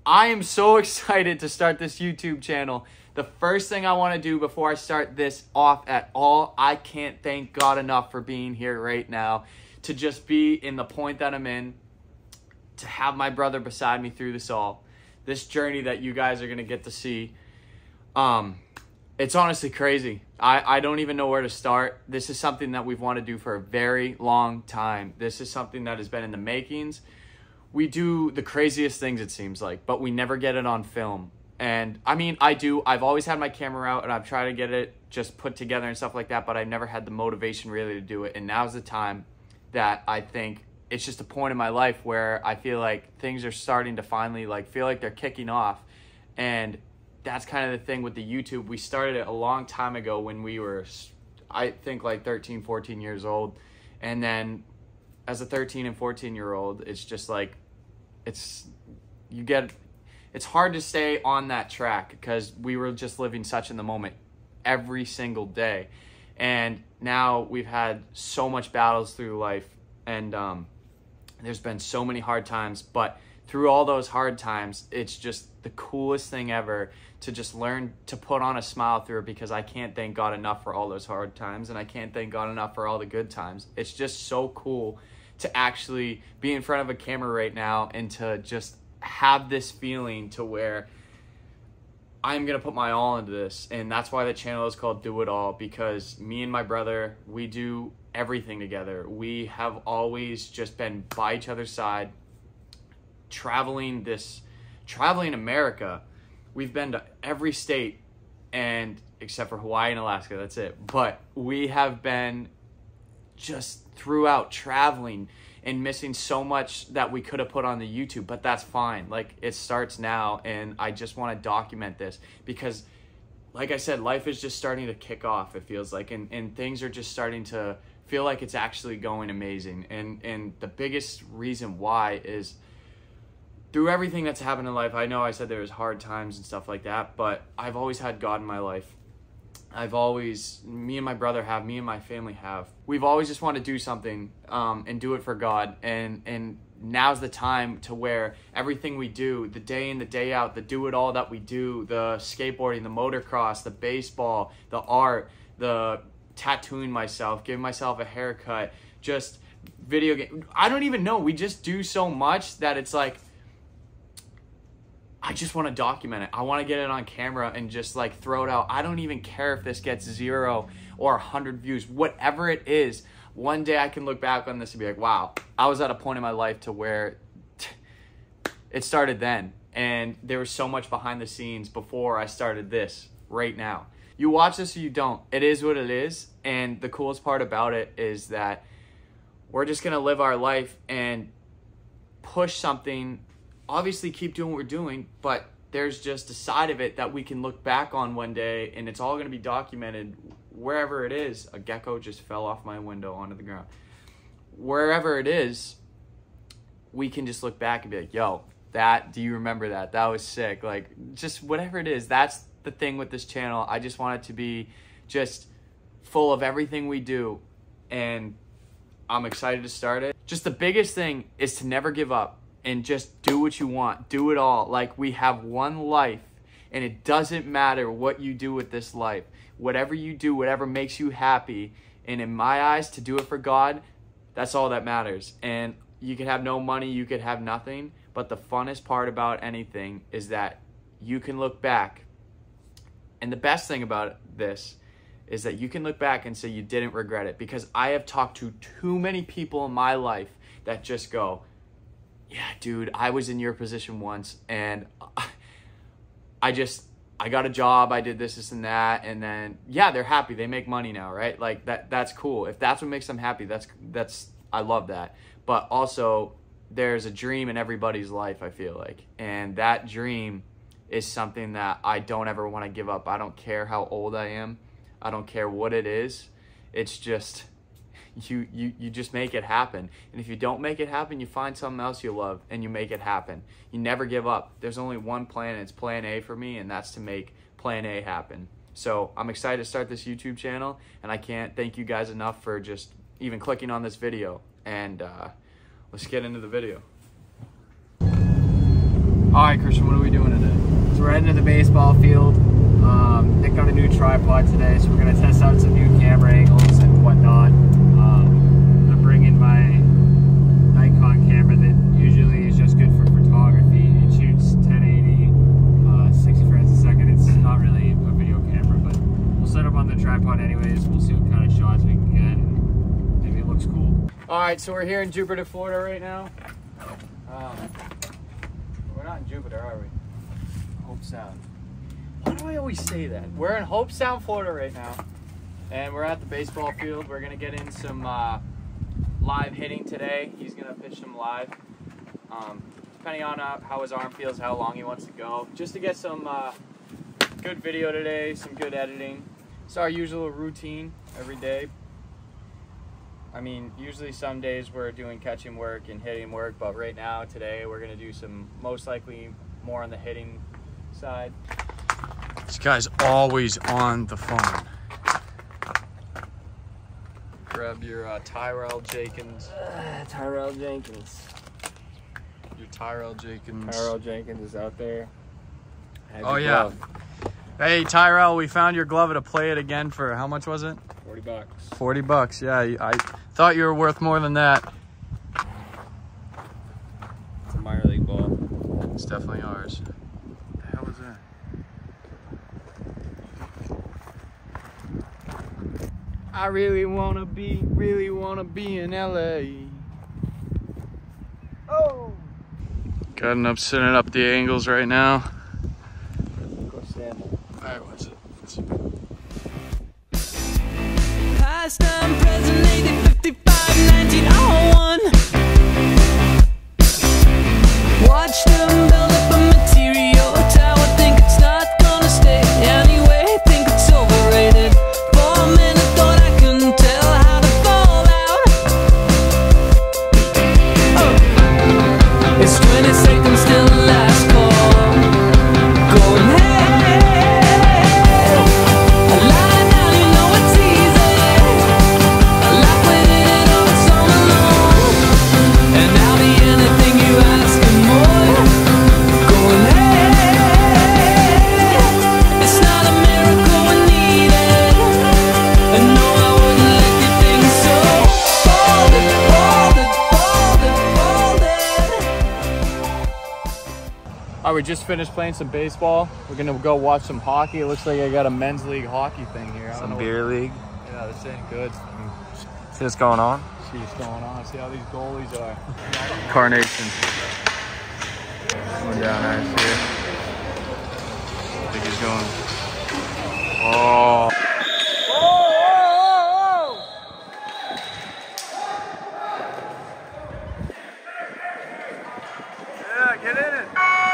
I am so excited to start this YouTube channel. The first thing I want to do before I start this off at all, I can't thank God enough for being here right now, to just be in the point that I'm in, to have my brother beside me through this all, this journey that you guys are going to get to see. It's honestly crazy. I don't even know where to start. This is something that we've wanted to do for a very long time. This is something that has been in the makings. We do the craziest things, it seems like, but we never get it on film. And I mean, I've always had my camera out and I've tried to get it just put together and stuff like that, but I've never had the motivation really to do it. And now's the time that I think it's just a point in my life where I feel like things are starting to finally feel like they're kicking off. And that's kind of the thing with the YouTube. We started it a long time ago when we were, I think, 13, 14 years old. And then as a 13 and 14-year-old, it's just it's hard to stay on that track because we were just living such in the moment every single day. And now we've had so much battles through life, and there's been so many hard times, but through all those hard times, it's just the coolest thing ever to just learn to put on a smile through it, because I can't thank God enough for all those hard times, and I can't thank God enough for all the good times. It's just so cool to actually be in front of a camera right now and to just have this feeling to where I'm going to put my all into this. And that's why the channel is called Do It All, because me and my brother, we do everything together. We have always just been by each other's side, traveling America. We've been to every state, and except for Hawaii and Alaska, that's it. But we have been just throughout traveling and missing so much that we could have put on the YouTube, but that's fine. It starts now, and I just want to document this because, like I said, life is just starting to kick off, it feels like, and things are just starting to feel like it's actually going amazing. And the biggest reason why is through everything that's happened in life. I know I said there was hard times and stuff like that, but I've always had God in my life. Me and my brother have, me and my family have. We've always just wanted to do something and do it for God. And now's the time to where everything we do, the day in, the day out, the do it all that we do, the skateboarding, the motocross, the baseball, the art, the tattooing myself, giving myself a haircut, just video game. I don't even know. We just do so much that it's like, I just want to document it. I want to get it on camera and just throw it out. I don't even care if this gets 0 or 100 views, whatever it is. One day I can look back on this and be like, wow, I was at a point in my life to where it started then. And there was so much behind the scenes before I started this right now. You watch this or you don't. It is what it is. And the coolest part about it is that we're just going to live our life and push something. Obviously keep doing what we're doing, but there's just a side of it that we can look back on one day, and it's all going to be documented wherever it is. A gecko just fell off my window onto the ground. Wherever it is, we can just look back and be like, yo, do you remember that? That was sick. Just whatever it is, that's the thing with this channel. I just want it to be just full of everything we do, and I'm excited to start it. Just the biggest thing is to never give up. And just do what you want. Do it all. We have one life, and it doesn't matter what you do with this life. Whatever you do, whatever makes you happy, and in my eyes, to do it for God, that's all that matters. And you could have no money, you could have nothing, but the funnest part about anything is that you can look back. And the best thing about this is that you can look back and say you didn't regret it, because I have talked to too many people in my life that just go, yeah, dude, I was in your position once, and I got a job, I did this and that, and then, yeah, they're happy, they make money now, right? That's cool. If that's what makes them happy, I love that. But also, there's a dream in everybody's life, I feel like, and that dream is something that I don't ever want to give up. I don't care how old I am. I don't care what it is. It's just, you just make it happen. And if you don't make it happen, you find something else you love and you make it happen. You never give up. There's only one plan, and it's plan A for me, and that's to make plan A happen. So I'm excited to start this YouTube channel, and I can't thank you guys enough for just even clicking on this video. And let's get into the video. Alright, Christian, what are we doing today? So we're heading to the baseball field. Nick got a new tripod today, so we're going to test out some new camera angles and whatnot. I'm going to bring in my Nikon camera that usually is just good for photography. It shoots 1080, 60 frames a second. It's not really a video camera, but we'll set up on the tripod anyways. We'll see what kind of shots we can get, and maybe it looks cool. Alright, so we're here in Jupiter, Florida right now. We're not in Jupiter, are we? Hope Sound. Why do I always say that? We're in Hope Sound, Florida right now. And we're at the baseball field. We're going to get in some live hitting today. He's going to pitch some live. Depending on how his arm feels, how long he wants to go. Just to get some good video today, some good editing. It's our usual routine every day. I mean, usually some days we're doing catching work and hitting work, but right now, today, we're going to do some, most likely, more on the hitting side. This guy's always on the phone. Grab your Tyrell Jenkins. Tyrell Jenkins. Your Tyrell Jenkins. Tyrell Jenkins is out there. Oh, yeah. Hey, Tyrell, we found your glove at a Play It Again for, how much was it? 40 bucks. 40 bucks, yeah. I thought you were worth more than that. It's a minor league ball. It's definitely ours. What the hell is that? I really wanna be in LA. Oh! Cutting up, setting up the angles right now. Go stand. Alright, what's it? Past time, present, 80, 55, 1901. Watch them build up a material tower. Think it's not gonna stay anyway. Think it's overrated. For a minute, thought I couldn't tell how to fall out. Oh. It's 20 seconds till the last call. Going hey. I lie now, you know it's easy. I like when it all song alone. And I'll be anything you ask and more. Going hey. It's not a miracle we need it. And no, I wouldn't let you think so. Hold it, hold it, hold it, hold it. Alright, we just finished playing some baseball. We're gonna go watch some hockey. It looks like I got a men's league hockey thing here. I don't know Beer league. Yeah, this ain't good. See what's going on? See what's going on. See how these goalies are. Carnation. Going down nice here. I think he's going. Oh. Yeah, get in it.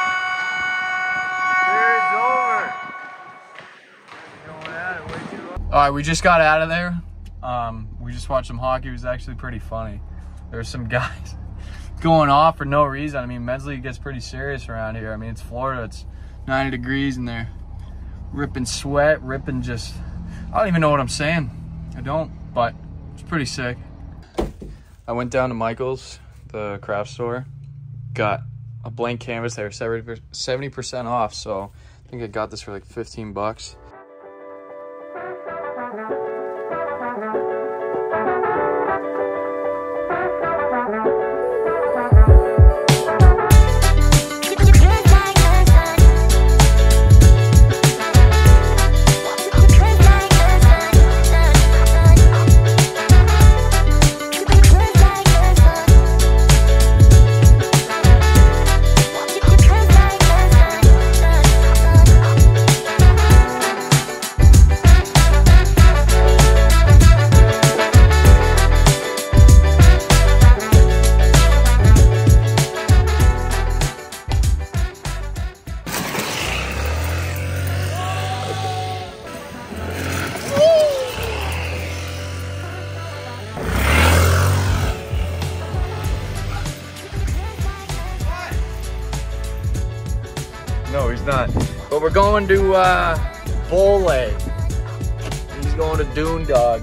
It's over. Going at it way too long. All right, we just got out of there. We just watched some hockey. It was actually pretty funny. There were some guys going off for no reason. I mean, men's league gets pretty serious around here. I mean, it's Florida. It's 90 degrees and they're ripping sweat, ripping just, I don't even know what I'm saying. I don't, but it's pretty sick. I went down to Michael's, the craft store, got a blank canvas. They were 70% off, so I think I got this for like 15 bucks. No, he's not. But we're going to Bull. He's going to Dune Dog.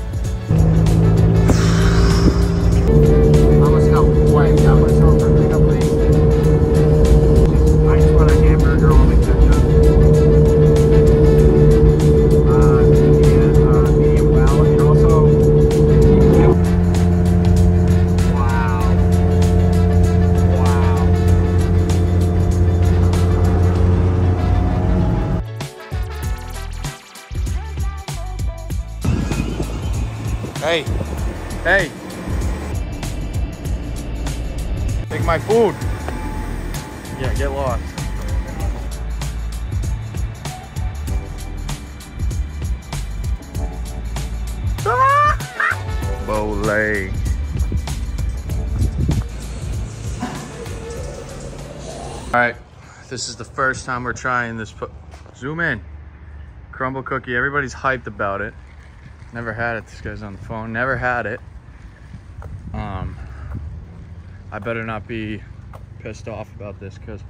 I almost got wiped out myself for picking up Hey. Take my food. Yeah, get lost. Bow leg. All right, this is the first time we're trying this. Zoom in. Crumble cookie. Everybody's hyped about it. Never had it. This guy's on the phone. Never had it. I better not be pissed off about this because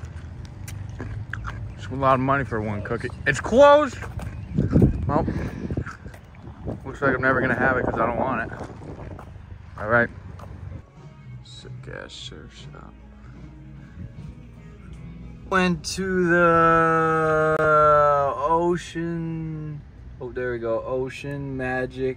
it's a lot of money for one cookie. It's closed. Well, looks like I'm never gonna have it because I don't want it. All right. Sick ass surf shop. Went to the ocean. Oh, there we go. Ocean Magic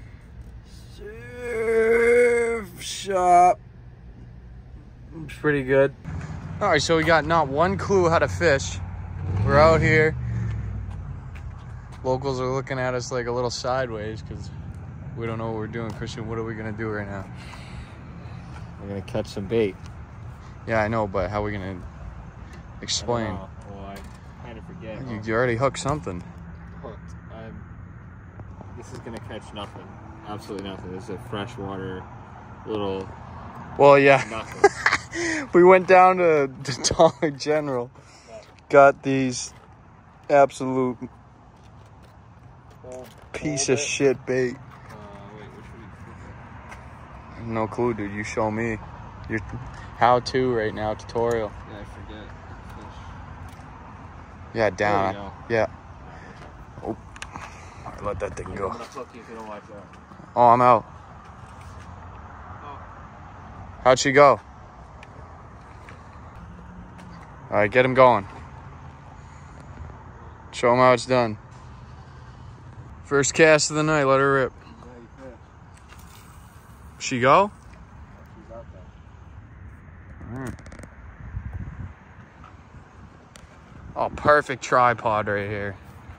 Surf Shop. It's pretty good. All right, so we got not one clue how to fish. We're out here. Locals are looking at us like a little sideways because we don't know what we're doing. Christian, what are we gonna do right now? We're gonna catch some bait. Yeah, I know, but how are we gonna explain? Well, I kind of forget. You already hooked something. Hooked. This is gonna catch nothing. Absolutely nothing. This is a freshwater little. Well, yeah. Nothing. We went down to Dollar General, got these absolute piece of shit bait. Wait, which one? No clue, dude. You show me. Your how-to right now tutorial. Yeah, I forget. Fish. Yeah, down. There you go. Yeah. Oh. All right, let that thing go. I'm gonna hook you if you don't like that. Oh, I'm out. Oh. How'd she go? All right, get him going. Show him how it's done. First cast of the night, let her rip. Yeah, you fish. She go? She's out there. All right. Oh, perfect tripod right here.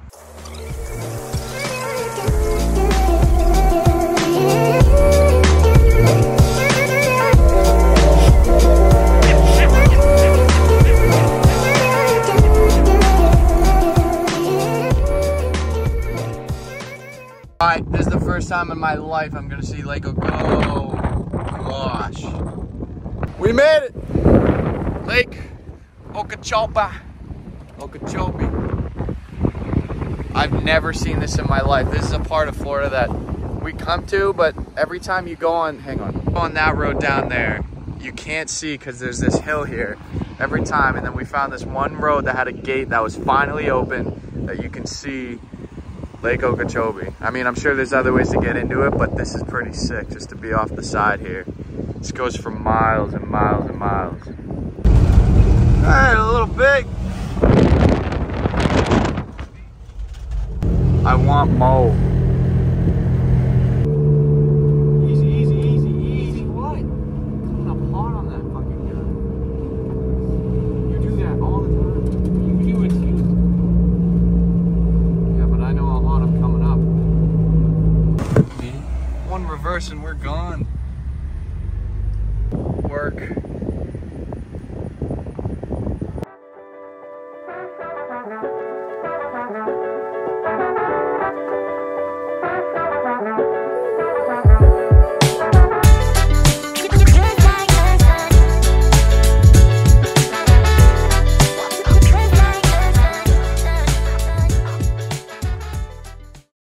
Alright, this is the first time in my life I'm gonna see Lake Okeechobee. Oh gosh. We made it! Lake Okeechobee. Okeechobee. I've never seen this in my life. This is a part of Florida that we come to, but every time you go on, go on that road down there, you can't see because there's this hill here every time. And then we found this one road that had a gate that was finally open that you can see Lake Okeechobee. I mean, I'm sure there's other ways to get into it, but this is pretty sick just to be off the side here. This goes for miles and miles and miles. All right, a little big. I want Mo. Easy, easy, easy, easy. What? Coming up hard on that fucking gun. You do that all the time. You do it too. Yeah, but I know how hard I'm coming up. One reverse and we're gone. Work.